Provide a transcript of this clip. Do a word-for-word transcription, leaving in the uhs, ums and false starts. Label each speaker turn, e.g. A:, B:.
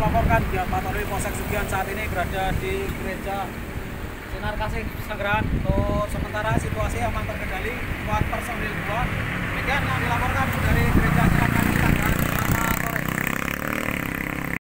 A: melaporkan Giat Patroli Polsek Sugihan saat ini berada di Gereja Sinar Kasih Pesanggerahan. Untuk sementara situasi aman terkendali, kuat personil dua. Demikian yang dilaporkan.